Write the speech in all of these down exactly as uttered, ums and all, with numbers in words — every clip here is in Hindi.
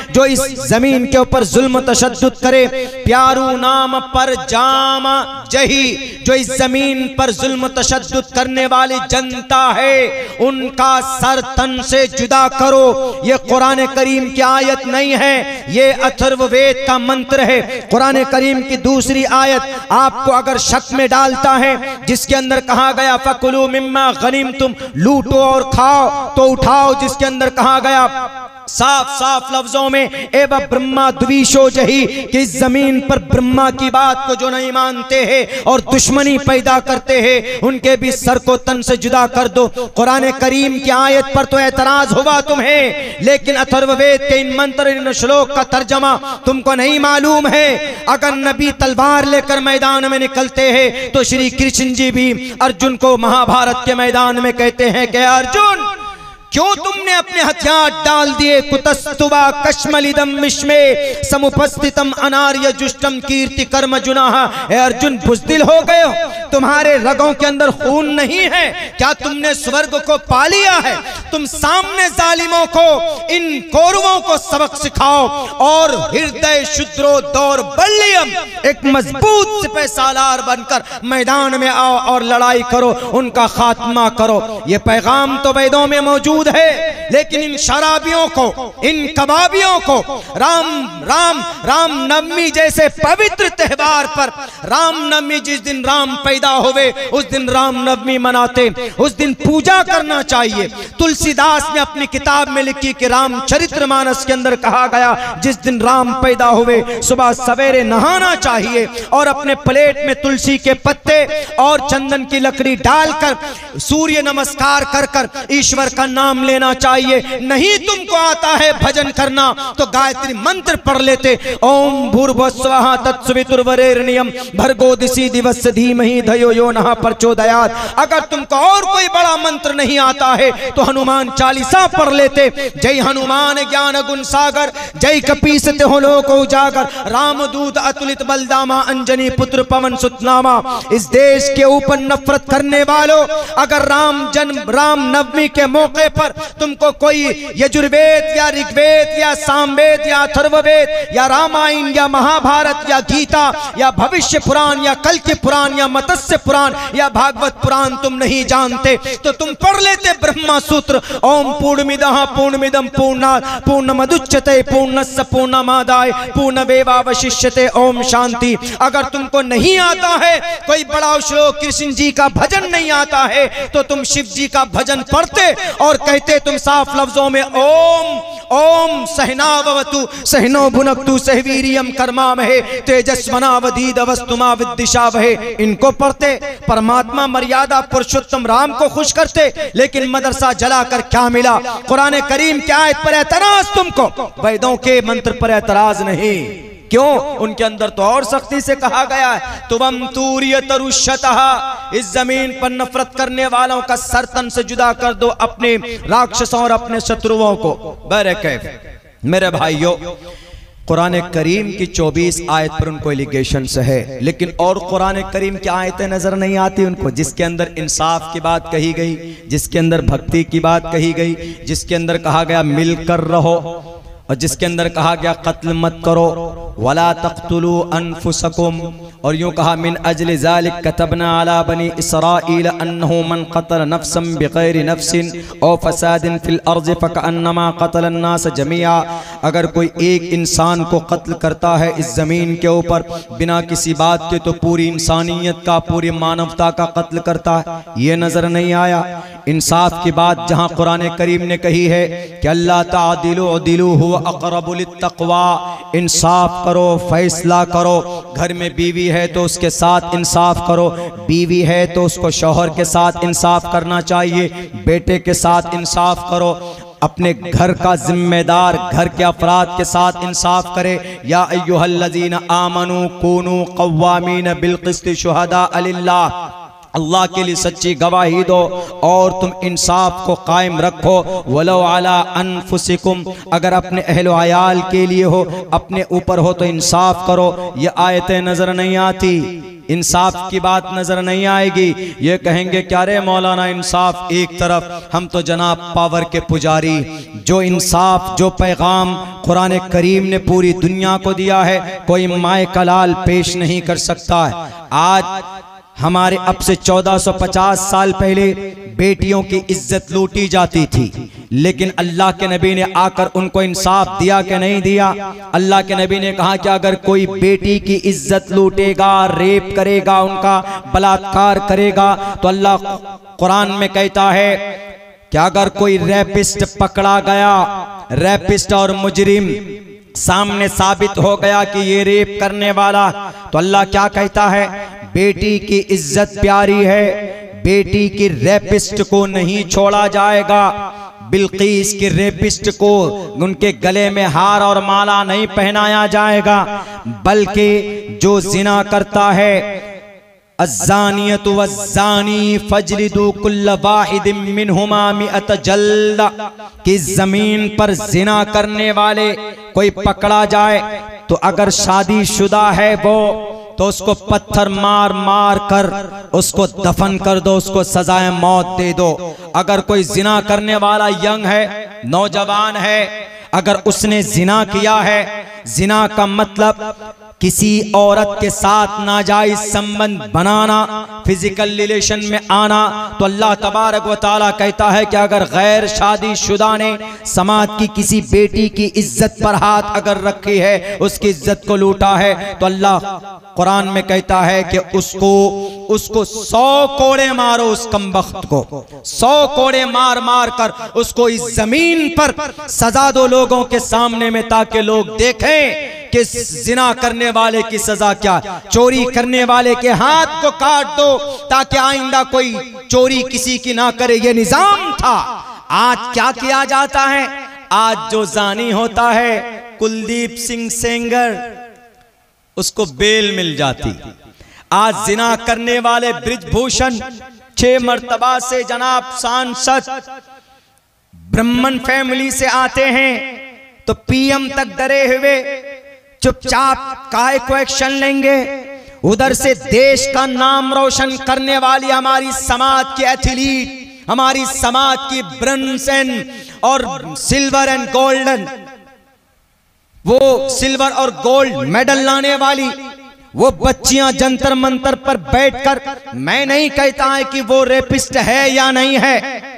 जो इस जमीन के ऊपर जुल्म तशद्दुद करे, प्यारू नाम पर जाम जही, जो इस जमीन पर जुल्म तशद्दुद करने वाली जनता है उनका सर तन से जुदा करो। ये कुरान करीम की आयत नहीं है, ये अथर्ववेद का मंत्र है। कुरान करीम की दूसरी आयत आपको अगर शक में डालता है, जिसके अंदर कहा गया फकुलू मिम्मा गनीमतुम, लूटो और खाओ तो उठाओ, जिसके अंदर कहा गया साफ साफ लफ्जों में एव ब्रह्मा द्विशो जही, कि इस जमीन पर ब्रह्मा की बात को जो नहीं मानते हैं और दुश्मनी पैदा करते हैं उनके भी सर को तन से जुदा कर दो। कुरान करीम की आयत पर तो एतराज हुआ तुम्हें, लेकिन अथर्ववेद के इन मंत्र इन श्लोक का तर्जमा तुमको नहीं मालूम है। अगर नबी तलवार लेकर मैदान में निकलते हैं तो श्री कृष्ण जी भी अर्जुन को महाभारत के मैदान में कहते हैं कि अर्जुन क्यों तुमने अपने हथियार डाल दिए, कुतस्तुवा कश्मलिदम विश्मे समुपस्थितम अनार्य जुष्टम कीर्ति कर्म जुनाह। अर्जुन बुज़दिल हो गए हो, तुम्हारे रगों के अंदर खून नहीं है क्या? तुमने स्वर्ग को पा लिया है? तुम सामने जालिमों को, इन कौरवों को सबक सिखाओ और हृदय शुद्रो दौर बल्लियम, एक मजबूत सिपह सालार बनकर मैदान में आओ और लड़ाई करो, उनका खात्मा करो। ये पैगाम तो वेदों में मौजूद है, लेकिन इन शराबियों को, इन कबाबियों को राम राम राम नवमी जैसे पवित्र त्योहार पर, राम नवमी जिस दिन राम पैदा हुए उस दिन राम नवमी मनाते, उस दिन पूजा करना चाहिए। तुलसीदास ने अपनी किताब में लिखी कि रामचरितमानस के अंदर कहा गया जिस दिन राम पैदा हुए सुबह सवेरे नहाना चाहिए और अपने प्लेट में तुलसी के पत्ते और चंदन की लकड़ी डालकर सूर्य नमस्कार कर कर ईश्वर का नाम लेना चाहिए। नहीं तुमको आता है भजन करना तो गायत्री मंत्र पढ़ लेते, ओम भूर्भुवस्सुवः तत्सवितुर्वरेण्यं भर्गो दिशि दिवस्य धीमहि धियो यो नः प्रचोदयात्। अगर तुमको और कोई बड़ा मंत्र नहीं आता है तो हनुमान चालीसा पढ़ लेते, जय हनुमान ज्ञान गुण सागर, जय कपीस तिहुँ लोक उजागर, रामदूत अतुलित बलदामा अंजनी पुत्र पवन सुत नामा। इस देश के ऊपर नफरत करने वालों, अगर राम जन्म राम नवमी के मौके पर तुमको कोई यजुर्वेद या ऋग्वेद या सामवेद या अथर्ववेद या रामायण या महाभारत या गीता या भविष्य पुराण या कल के पुराण या मत्स्य पुराण या भागवत पुराण तुम नहीं जानते तो तुम पढ़ लेते ब्रह्मा सूत्र, ओम पूर्णमिदः पूर्णमिदं पूर्णात् पूर्णमुदच्यते पूर्णस्य पूर्णमादाय पूर्णमेवावशिष्यते, ओम शांति। अगर तुमको नहीं आता है कोई बड़ा श्लोक, कृष्ण जी का भजन नहीं आता है तो तुम शिव जी का भजन पढ़ते और कहते तुम साफ लफ्जों में ओम ओम सहनावतु सहनो भुनक्तु सहवीर्यम कर्मामहे तेजस्वनावधीतमस्तु मा विद्विषावहे। इनको पढ़ते, परमात्मा मर्यादा पुरुषोत्तम राम को खुश करते, लेकिन मदरसा जलाकर क्या मिला? कुरान करीम की आयत पर एतराज तुमको, वेदों के मंत्र पर एतराज नहीं। क्यों? उनके अंदर तो और सख्ती से कहा गया है तुवम तूर्य तरुष्यतः, इस जमीन पर नफरत करने वालों का सर तन से जुदा कर दो, अपने राक्षसों और अपने शत्रुओं को। बरकैफ मेरे भाइयों, कुरान करीम की चौबीस आयत पर उनको एलिगेशंस है, लेकिन और कुरान करीम की आयतें नजर नहीं आती उनको, जिसके अंदर इंसाफ की बात कही गई, जिसके अंदर भक्ति की बात कही गई, जिसके अंदर कहा गया मिलकर रहो और जिसके अंदर कहा गया कत्ल मत करो, वला तक़्तुलू अनफुसकुम, और यूं कहा मिन अजल ज़ालिक कतबना अला बनी इसराईल अन्नहु मन क़तल नफ्सन बिग़ैरि नफ्सिन औ फ़सादिन फ़िल अर्ज़ फ़कअन्नमा क़तल अन्नास जमीआ। अगर कोई एक इंसान को कत्ल करता है इस ज़मीन के ऊपर बिना किसी बात के तो पूरी इंसानियत का, पूरी मानवता का कत्ल करता है। ये नज़र नहीं आया इंसाफ की बात जहाँ कुरान करीम ने कही है कि अल्लाह तादिलु अदिलु हुवा अक़रबु लित्तक़वा, इंसाफ करो, फैसला करो। घर में बीवी है तो उसके साथ इंसाफ करो, बीवी है तो उसको शौहर के साथ इंसाफ करना चाहिए, बेटे के साथ इंसाफ करो, अपने घर का जिम्मेदार घर के अफराद के साथ इंसाफ करे। या अय्युहल्लज़ीना आमनू कूनू क़व्वामीन बिलक़िस्ति शुहदा लिल्लाह, अल्लाह के लिए सच्ची गवाही दो और तुम इंसाफ को कायम रखो। वलो अला अनफुसिकुम, अगर अपने अहलो अयाल के लिए हो, अपने ऊपर हो तो इंसाफ करो। ये आयतें नजर नहीं आती। इंसाफ की बात नजर नहीं आएगी। ये कहेंगे क्या रे मौलाना इंसाफ एक तरफ, हम तो जनाब पावर के पुजारी। जो इंसाफ, जो पैगाम कुरान करीम ने पूरी दुनिया को दिया है, कोई माए कलाल पेश नहीं कर सकता है। आज हमारे अब से चौदह सौ पचास साल पहले बेटियों की इज्जत लूटी जाती थी, लेकिन अल्लाह के नबी ने आकर उनको इंसाफ दिया कि नहीं दिया? अल्लाह के नबी ने कहा कि अगर कोई बेटी की इज्जत लूटेगा, रेप करेगा, उनका बलात्कार करेगा, तो अल्लाह कुरान में कहता है कि अगर कोई रैपिस्ट पकड़ा गया, रैपिस्ट और मुजरिम सामने साबित हो गया कि ये रेप करने वाला, तो अल्लाह क्या कहता है? बेटी की इज्जत प्यारी है, बेटी की रेपिस्ट को नहीं छोड़ा जाएगा। बिल्कीस के रेपिस्ट को उनके गले में हार और माला नहीं पहनाया जाएगा, बल्कि जो जिना करता है, अज़्ज़ानियतु वज़्ज़ानी फजलिदू कुल्ल वाहिदिम मिनहुमा मिअत जल्दा, कि जमीन पर जिना करने वाले कोई पकड़ा जाए तो अगर शादीशुदा है वो, तो उसको पत्थर मार मार कर उसको दफन कर दो, उसको सजाए मौत दे दो। अगर कोई जिना करने वाला यंग है, नौजवान है, अगर उसने जिना किया है, जिना का मतलब किसी औरत के साथ नाजायज संबंध बनाना, फिजिकल रिलेशन में आना, तो अल्लाह तबारक व तआला कहता है कि अगर गैर शादीशुदा ने समाज की किसी बेटी की इज्जत पर हाथ अगर रखी है, उसकी इज्जत को लूटा है, तो अल्लाह कुरान में कहता है कि उसको उसको सौ कोड़े मारो, उस कमबख्त को सौ कोड़े मार मार कर उसको इस जमीन पर सजा दो लोगों के सामने में, ताकि लोग देखें कि जिना करने वाले की सजा क्या। चोरी करने वाले के हाथ को काट दो ताकि आइंदा कोई चोरी किसी की ना करे, ये निजाम था। आज क्या किया जाता है? आज जो जानी होता है, कुलदीप सिंह सेंगर, उसको बेल मिल जाती। आज जिना करने वाले ब्रिजभूषण छह मर्तबा से जनाब सांसद ब्राह्मण फैमिली से आते हैं, तो पीएम तक डरे हुए चुपचाप काहे को एक्शन लेंगे। उधर से देश का नाम रोशन करने वाली हमारी समाज की एथलीट, हमारी समाज की ब्रॉन्ज एंड और सिल्वर एंड गोल्डन, वो सिल्वर और गोल्ड मेडल लाने वाली वो बच्चियां जंतर मंतर पर बैठकर, मैं नहीं कहता है कि वो रेपिस्ट है या नहीं है,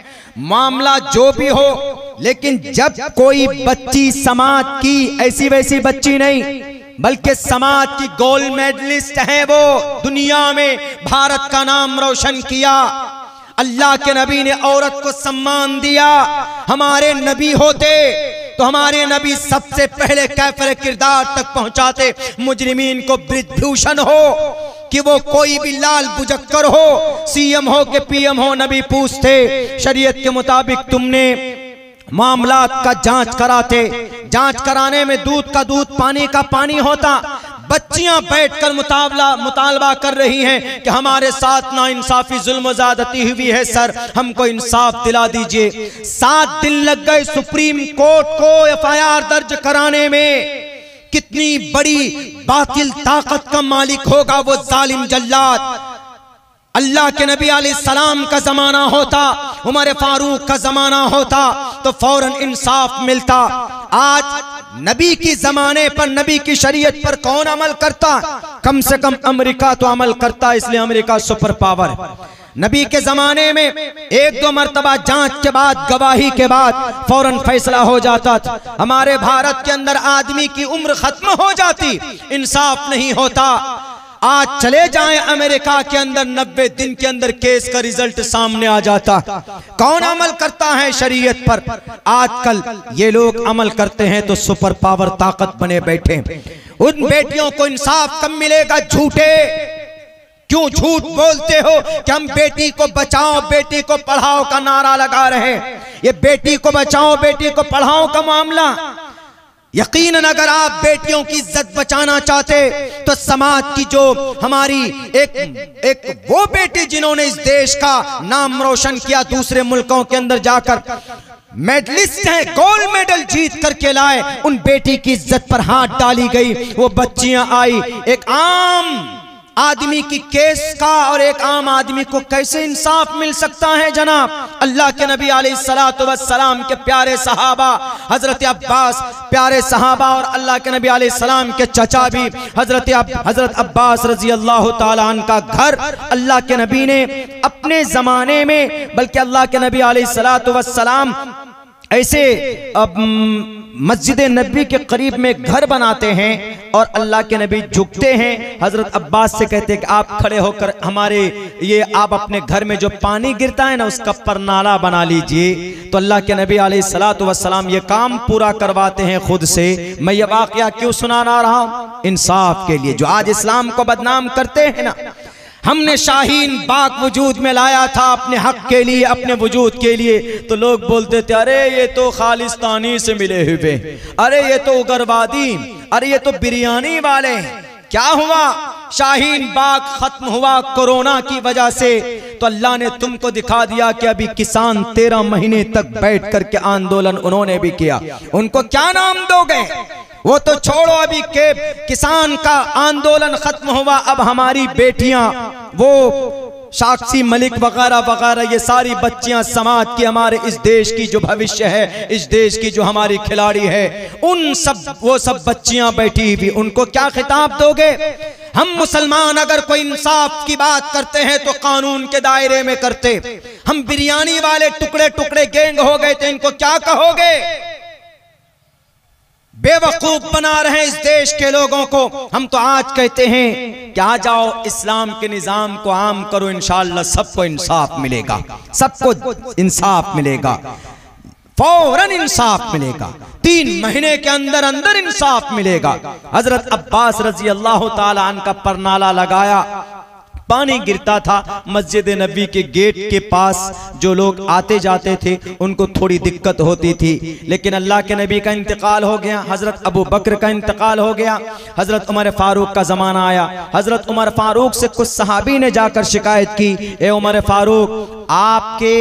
मामला जो भी हो, लेकिन जब कोई बच्ची समाज की, ऐसी वैसी बच्ची नहीं बल्कि समाज की गोल्ड मेडलिस्ट है, वो दुनिया में भारत का नाम रोशन किया, अल्लाह के नबी ने औरत को सम्मान दिया। हमारे नबी होते तो हमारे नबी सबसे पहले कैफर किरदार तक पहुंचाते, मुजरिमीन को ब्रिजभूषण हो कि वो कोई भी लाल बुजक्कर हो, सीएम हो के पीएम हो, नबी पूछते शरीयत के मुताबिक तुमने मामलात का जांच कराते, जांच कराने में दूध का दूध पानी का पानी होता। बच्चियां बैठकर मुताबला मुतालबा कर रही हैं कि हमारे साथ ना इंसाफी जुल्म ज़्यादती हुई है सर, हमको इंसाफ दिला दीजिए। सात दिन लग गए सुप्रीम कोर्ट को एफ आई आर दर्ज कराने में। कितनी बड़ी बातिल ताकत का मालिक होगा वो जालिम जल्लाद। अल्लाह के नबी अलैहिस्सलाम का जमाना होता, उमर फारूक का जमाना होता तो फौरन इंसाफ मिलता। आज नबी की जमाने पर, नबी की शरीयत पर कौन अमल करता? कम से कम अमेरिका तो अमल करता, इसलिए अमेरिका सुपर पावर है। नबी के जमाने में एक दो मर्तबा जांच के बाद, गवाही के बाद फौरन फैसला हो जाता था। हमारे भारत के अंदर आदमी की उम्र खत्म हो जाती, इंसाफ नहीं होता। आज चले जाएं अमेरिका के अंदर, नब्बे दिन के अंदर केस का रिजल्ट सामने आ जाता। कौन अमल करता है शरीयत पर? आजकल ये लोग अमल करते हैं तो सुपर पावर ताकत बने बैठे। उन बेटियों को इंसाफ कब मिलेगा? झूठे क्यों झूठ बोलते हो कि हम बेटी को बचाओ, बेटी को पढ़ाओ का नारा लगा रहे। ये बेटी को बचाओ, बेटी को पढ़ाओ का मामला, यकीनन अगर आप बेटियों की इज्जत बचाना चाहते तो समाज की जो हमारी एक एक वो बेटी जिन्होंने इस देश का नाम रोशन किया, दूसरे मुल्कों के अंदर जाकर मेडलिस्ट हैं, गोल्ड मेडल जीत करके लाए, उन बेटी की इज्जत पर हाथ डाली गई। वो बच्चियां आई, एक आम आदमी की केस का और एक आम आदमी को कैसे इंसाफ मिल सकता है जनाब? अल्लाह के नबी अलैहिस्सलातु वस्सलाम के प्यारे सहाबा हजरत अब्बास, प्यारे सहाबा और अल्लाह के नबी अलैहिस्सलाम के चचा भी हजरत हजरत अब्बास रजी अल्लाह ताला अन्हु का घर अल्लाह के नबी ने अपने जमाने में, बल्कि अल्लाह के नबी अलैहिस्सलातु वस्सलाम ऐसे अब मस्जिद नबी के करीब में घर बनाते हैं और अल्लाह के नबी झुकते हैं, हजरत अब्बास से कहते हैं कि आप खड़े होकर हमारे ये आप अपने घर में जो पानी गिरता है ना उसका परनाला बना लीजिए। तो अल्लाह के नबी अलैहिस्सलातु वस्सलाम ये काम पूरा करवाते हैं खुद से। मैं ये वाकया क्यों सुनाना रहा हूं? इंसाफ के लिए। जो आज इस्लाम को बदनाम करते हैं ना, हमने शाहीन बाग वजूद में लाया था अपने हक के लिए, अपने वजूद के लिए, तो लोग बोलते थे अरे ये तो खालिस्तानी से मिले हुए, अरे ये तो उग्रवादी, अरे ये तो बिरयानी वाले। क्या हुआ? शाहीन बाग खत्म हुआ कोरोना की वजह से, तो अल्लाह ने तुमको दिखा दिया कि अभी किसान तेरह महीने तक बैठ करके आंदोलन उन्होंने भी किया। उनको क्या नाम दोगे? वो तो छोड़ो, अभी के किसान का आंदोलन खत्म हुआ, अब हमारी बेटियां, वो साक्षी मलिक वगैरह वगैरह, ये सारी बच्चियां समाज की, हमारे इस देश की जो भविष्य है, इस देश की जो हमारी खिलाड़ी है, उन सब वो सब बच्चियां बैठी हुई, उनको क्या खिताब दोगे? हम मुसलमान अगर कोई इंसाफ की बात करते हैं तो कानून के दायरे में करते, हम बिरयानी वाले टुकड़े टुकड़े गैंग हो गए तो इनको क्या कहोगे? बेवकूफ बना रहे इस देश के लोगों को। हम तो आज कहते हैं कि आ जाओ इस्लाम के निजाम को आम करो, इंशाअल्लाह सबको इंसाफ मिलेगा, सबको इंसाफ मिलेगा, फौरन इंसाफ मिलेगा, तीन महीने के अंदर अंदर इंसाफ मिलेगा। हजरत अब्बास रजी अल्लाह ताला अन्हु का परनाला लगाया, पानी गिरता था मस्जिद नबी के गेट के पास, जो लोग आते जाते थे उनको थोड़ी दिक्कत होती थी, लेकिन अल्लाह के नबी का इंतकाल हो गया, हजरत अबू बकर का इंतकाल हो गया, हजरत उमर फारूक का जमाना आया। हजरत उमर फारूक से कुछ सहाबी ने जाकर शिकायत की, ए उमर फारूक आपके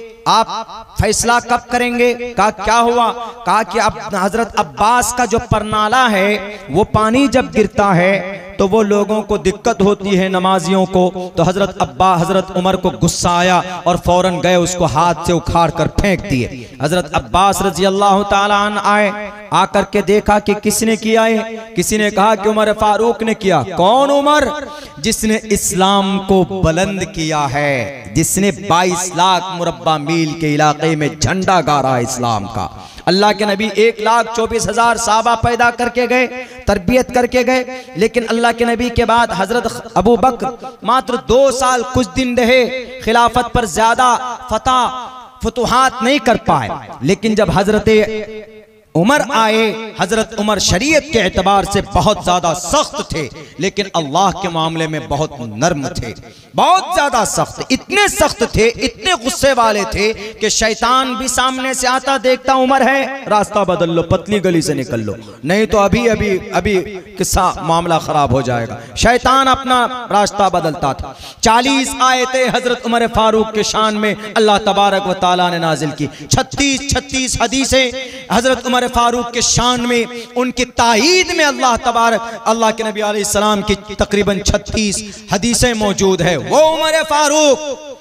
आप फैसला कब करेंगे? कहा क्या हुआ? कहा कि अब हजरत अब्बास का जो परनाला है वो पानी जब गिरता है तो वो लोगों को दिक्कत होती है, नमाजियों को। तो हजरत अब्बा हजरत उमर को गुस्सा आया और फौरन गए उसको हाथ से उखाड़ कर फेंक दिए। हजरत अब्बास रजी अल्लाह ताला अन्हु आए, आकर के देखा कि किसने किया है? किसी ने कहा कि उमर फारूक ने किया। कौन उमर? जिसने इस्लाम को बुलंद किया है, जिसने बाईस लाख मुरब्बा मील के इलाके में झंडा गाड़ा इस्लाम का। अल्लाह के नबी एक लाख चौबीस हजार साहबा पैदा करके गए, तरबियत करके गए, लेकिन अल्लाह के नबी के बाद हजरत अबू बकर मात्र दो साल कुछ दिन रहे, खिलाफत पर ज्यादा फतह फतुहात नहीं कर पाए। लेकिन जब हजरत उमर आए, हजरत उमर शरीयत के एतबार से बहुत ज्यादा सख्त थे, लेकिन अल्लाह के मामले में बहुत नर्म थे, बहुत ज्यादा सख्त, इतने सख्त थे, इतने गुस्से वाले थे कि शैतान भी सामने से आता, देखता उमर है, रास्ता बदल लो, पतली गली से निकल लो, नहीं तो अभी अभी अभी किस्सा मामला खराब हो जाएगा। शैतान अपना रास्ता बदलता था। चालीस आयतें हजरत उमर फारूक के शान में अल्लाह तबारक व तआला ने नाजिल की, छत्तीस छत्तीस हदीसें हजरत उमर फारूक के शान में, उनकी ताईद में अल्लाह तबारक अल्लाह के नबी अलैहिस्सलाम की तकरीबन छत्तीस हदीसें मौजूद है। वो उमर फारूक,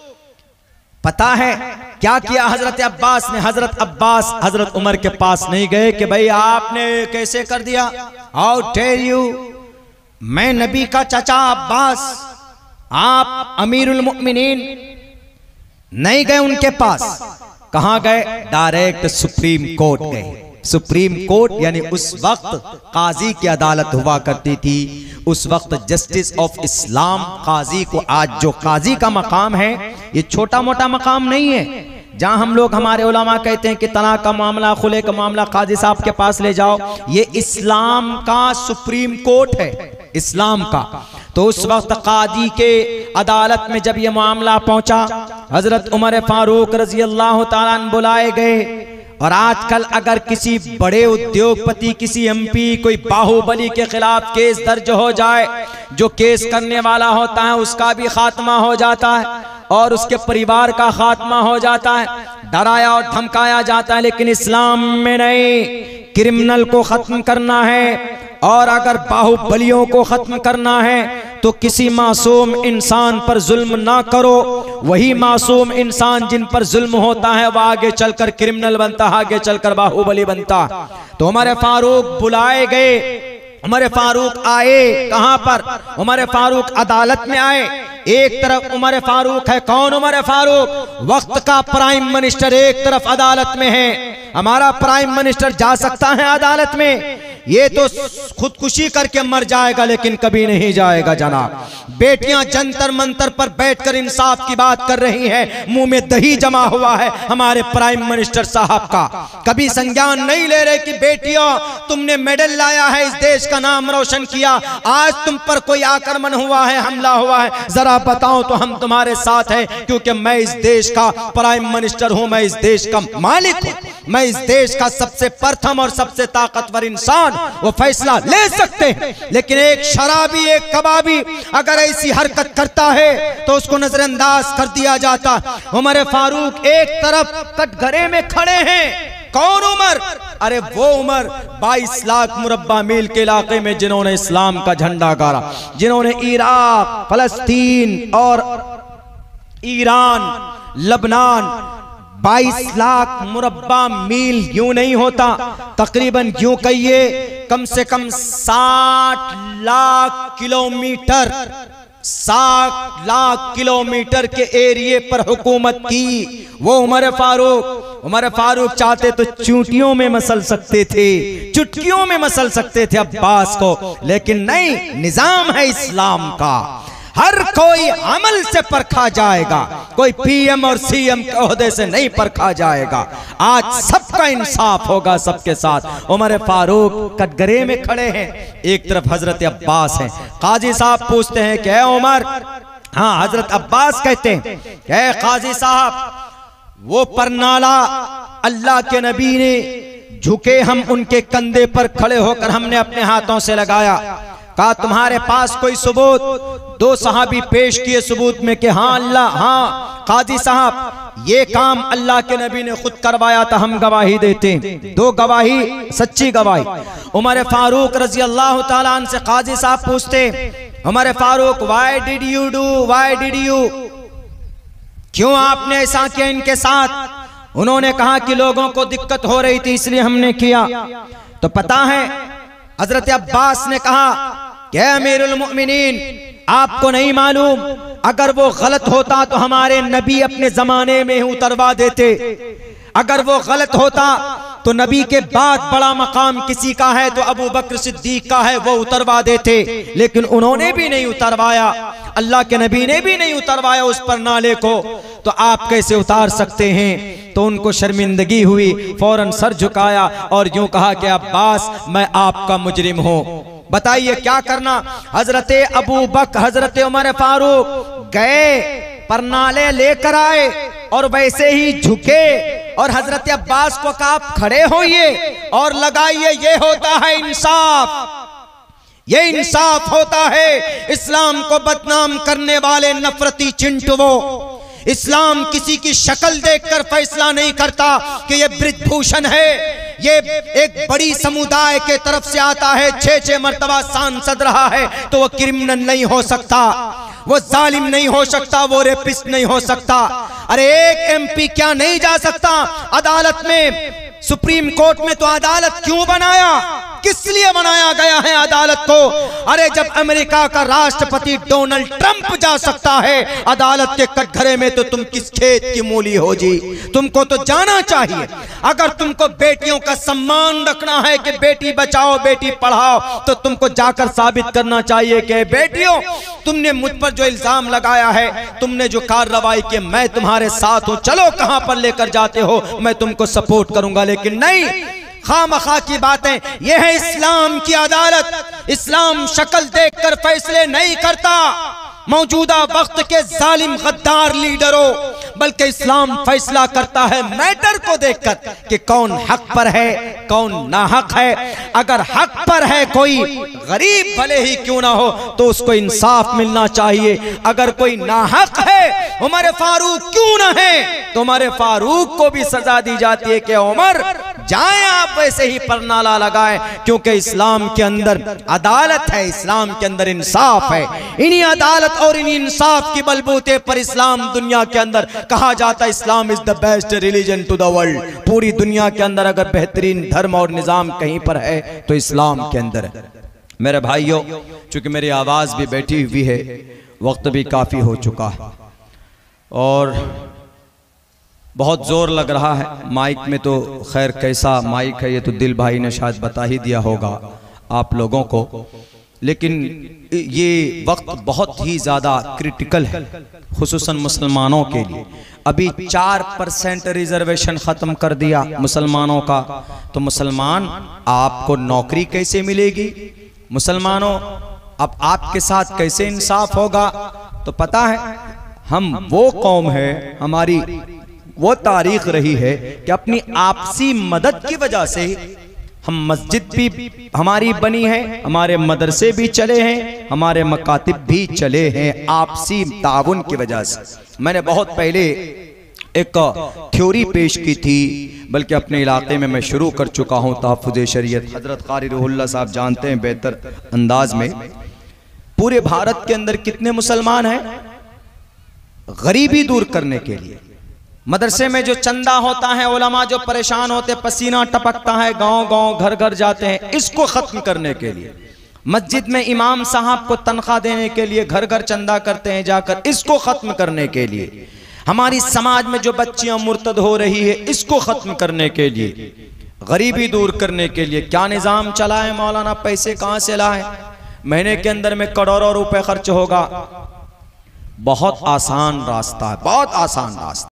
पता है क्या किया हजरत अब्बास ने? हजरत अब्बास हजरत उमर के पास नहीं गए कि भाई आपने कैसे कर दिया, हाउ टेल यू, मैं नबी का चाचा अब्बास, आप अमीरुल मुमिनीन। नहीं गए उनके पास। कहां गए? डायरेक्ट सुप्रीम कोर्ट गए। सुप्रीम कोर्ट यानी उस वक्त काजी की अदालत हुआ करती थी, उस वक्त जस्टिस ऑफ इस्लाम काजी को, आज जो काजी का मकाम है ये छोटा मोटा मकाम नहीं है, जहां हम लोग हमारे उलमा कहते हैं कि तलाक का मामला, खुले का मामला काजी साहब के पास ले जाओ, ये इस्लाम का सुप्रीम कोर्ट है, इस्लाम का। तो उस वक्त काजी के अदालत में जब ये मामला पहुंचा, हजरत उमर फारूक रजी अल्लाह ताला अन्हु बुलाए गए। और आजकल अगर किसी बड़े उद्योगपति, किसी एमपी, कोई बाहुबली के खिलाफ केस दर्ज हो जाए, जो केस करने वाला होता है उसका भी खात्मा हो जाता है और उसके परिवार का खात्मा हो जाता है, डराया और धमकाया जाता है। लेकिन इस्लाम में नहीं, क्रिमिनल को खत्म करना है और अगर बाहुबलियों को खत्म करना है तो किसी मासूम इंसान पर जुल्म ना करो। वही मासूम इंसान जिन पर जुल्म होता है वह आगे चलकर क्रिमिनल बनता है, आगे चलकर बाहुबली बनता। तो उमर फारूक बुलाए गए, उमर फारूक आए कहां पर? उमर फारूक अदालत में आए। एक तरफ उमर फारूक है, कौन उमर फारूक? वक्त का प्राइम मिनिस्टर एक तरफ अदालत में है। हमारा प्राइम मिनिस्टर जा सकता है अदालत में? ये तो खुदकुशी करके मर जाएगा लेकिन कभी नहीं जाएगा जनाब। बेटियां जंतर मंतर पर बैठकर इंसाफ की बात कर रही हैं, मुंह में दही जमा हुआ है हमारे प्राइम मिनिस्टर साहब का। कभी संज्ञान नहीं ले रहे कि बेटियों तुमने मेडल लाया है, इस देश का नाम रोशन किया, आज तुम पर कोई आक्रमण हुआ है, हमला हुआ है, जरा बताओ तो हम तुम्हारे साथ हैं, क्योंकि मैं इस देश का प्राइम मिनिस्टर हूं, मैं इस देश का मालिक हूं, मैं इस देश का सबसे प्रथम और सबसे ताकतवर इंसान, वो फैसला ले सकते हैं। लेकिन एक शराबी, एक कबाबी अगर ऐसी हरकत करता है तो उसको नजरअंदाज कर दिया जाता। उमर फारूक एक तरफ कटघरे में खड़े हैं। कौन उमर? अरे वो उमर बाईस लाख मुरब्बा मील के इलाके में जिन्होंने इस्लाम का झंडा गाड़ा, जिन्होंने इराक, फलस्तीन और ईरान, लबनान बाईस लाख मुरब्बा मील यूं नहीं होता, तकरीबन यूं कहिए कम से कम साठ लाख किलोमीटर, साठ लाख किलोमीटर के एरिए पर हुकूमत की वो उमर फारूक। उमर फारूक चाहते तो चूंटियों में मसल सकते थे, चुटकियों में मसल सकते थे अब्बास को, लेकिन नहीं, निजाम है इस्लाम का, हर कोई अमल से परखा जाएगा, कोई पीएम और सीएम के ओहदे से नहीं परखा जाएगा। आज सबका इंसाफ होगा सबके साथ। उमर फारूक कटघरे में खड़े हैं, एक तरफ हजरत अब्बास हैं। काजी साहब पूछते हैं कि ए उमर, हाँ हजरत अब्बास कहते हैं कि ए काजी साहब, वो परनाला अल्लाह के नबी ने झुके, हम उनके कंधे पर खड़े होकर हमने अपने हाथों से लगाया, कहा तुम्हारे पास कोई सबूत? दो सहाबी पेश किए सबूत में कि हाँ अल्लाह, हाँ काजी साहब ये काम अल्लाह के नबी ने खुद करवाया था, हम गवाही देते हैं। दो गवाही, सच्ची गवाही। उमर फारूक रजी अल्लाह ताला अन्हु से काजी साहब पूछते, Umar Farooq why did you do, why did you, क्यों आपने ऐसा किया इनके साथ? उन्होंने कहा कि लोगों को दिक्कत हो रही थी इसलिए हमने किया। तो पता है हजरत अब्बास ने कहा कि अमीरुल मोमिनीन, आपको नहीं मालूम, अगर वो गलत होता तो हमारे नबी अपने जमाने में ही उतरवा देते। अगर वो गलत होता तो नबी के बाद बड़ा मकाम किसी का है तो अबू बकर सिद्दीक का है, वो उतरवा देते, लेकिन उन्होंने भी नहीं उतरवाया, अल्लाह के नबी ने भी नहीं उतरवाया उस पर नाले को, तो आप कैसे उतार सकते हैं? तो उनको शर्मिंदगी हुई, फौरन सर झुकाया और यूं कहा कि अब्बास मैं आपका मुजरिम हूं, बताइए क्या करना। हजरत अबू बकर, हजरत उमर फारूक गए, परनाले लेकर आए और वैसे ही झुके और हजरत अब्बास को कहा आप खड़े होइए और लगाइए, ये होता है इंसाफ, ये इंसाफ होता है। इस्लाम को बदनाम करने वाले नफरती चिंटुओ, इस्लाम किसी की शक्ल देखकर फैसला नहीं करता कि ये ब्रिजभूषण है, ये एक बड़ी समुदाय के तरफ से आता है, छह छह मर्तबा सांसद रहा है, तो वो क्रिमिनल नहीं हो सकता, वो जालिम नहीं हो सकता, वो रेपिस्ट नहीं हो सकता। अरे एक एमपी क्या नहीं जा सकता अदालत में? सुप्रीम कोर्ट में तो अदालत क्यों बनाया, किस लिए बनाया गया है अदालत को? अरे जब अमेरिका का राष्ट्रपति डोनाल्ड ट्रंप जा सकता है अदालत के कटघरे में, तो तुम किस खेत की मूली हो जी? तुमको तो जाना चाहिए। अगर तुमको बेटियों का सम्मान रखना है कि बेटी बचाओ बेटी पढ़ाओ, तो तुमको जाकर साबित करना चाहिए कि बेटियों तुमने मुझ पर जो इल्जाम लगाया है, तुमने जो कार्रवाई की, मैं तुम्हारे साथ हूं, चलो कहां पर लेकर जाते हो, मैं तुमको सपोर्ट करूंगा। लेकिन नहीं, खामखा की बातें। यह है इस्लाम की अदालत। इस्लाम शक्ल देखकर फैसले नहीं करता मौजूदा वक्त के जालिम गद्दार लीडरों, बल्कि इस्लाम फैसला करता है मैटर को देखकर कि कौन हक पर है कौन नाहक है। अगर हक पर है कोई, गरीब भले ही क्यों ना हो, तो उसको इंसाफ मिलना चाहिए। अगर कोई नाहक है, उमर फारूक क्यों ना है, तो उमर फारूक को भी सजा दी जाती है कि उमर जाएं आप वैसे ही परनाला लगाएं, क्योंकि इस्लाम के अंदर अदालत है, इस्लाम के अंदर इंसाफ है। इन्हीं अदालत और इन्हीं इंसाफ की बलबूते पर इस्लाम दुनिया के अंदर कहा जाता है Islam is the best religion to the world. पूरी दुनिया के अंदर अगर बेहतरीन धर्म और निजाम कहीं पर है तो इस्लाम के अंदर है। मेरे भाइयों, चूंकि मेरी आवाज भी बैठी हुई है, वक्त भी काफी हो चुका है और बहुत जोर लग रहा है माइक में, तो खैर कैसा माइक है ये तो दिल भाई ने शायद बता ही दिया होगा आप लोगों को, लेकिन ये वक्त बहुत ही ज़्यादा क्रिटिकल है खुसूसन मुसलमानों के लिए। अभी चार परसेंट रिजर्वेशन ख़त्म कर दिया मुसलमानों का, तो मुसलमान आपको नौकरी कैसे मिलेगी? मुसलमानों अब आपके साथ कैसे इंसाफ होगा? तो पता है हम वो कौम है, हमारी वो तारीख रही है कि अपनी आपसी मदद की वजह से हम मस्जिद भी हमारी बनी है, हमारे मदरसे भी चले हैं, हमारे मकातिब भी चले हैं आपसी ताउन की वजह से। मैंने बहुत पहले एक थ्योरी पेश की थी, बल्कि अपने इलाके में मैं शुरू कर चुका हूँ तहफ़्फ़ुज़ शरीयत। हजरत क़ारी रूहुल्लाह साहब जानते हैं बेहतर अंदाज में, पूरे भारत के अंदर कितने मुसलमान हैं? गरीबी दूर करने के लिए मदरसे में जो चंदा होता है, उलमा जो परेशान होते, पसीना टपकता है, गांव गांव घर घर जाते हैं, इसको खत्म करने के लिए, मस्जिद में इमाम साहब को तनख्वाह देने के लिए घर घर चंदा करते हैं जाकर, इसको खत्म करने के लिए, हमारी समाज में जो बच्चियां मुर्तद हो रही है इसको खत्म करने के लिए, गरीबी दूर करने के लिए क्या निजाम चला है मौलाना? पैसे कहां से लाए? महीने के अंदर में करोड़ों रुपए खर्च होगा। बहुत आसान रास्ता है, बहुत आसान रास्ता।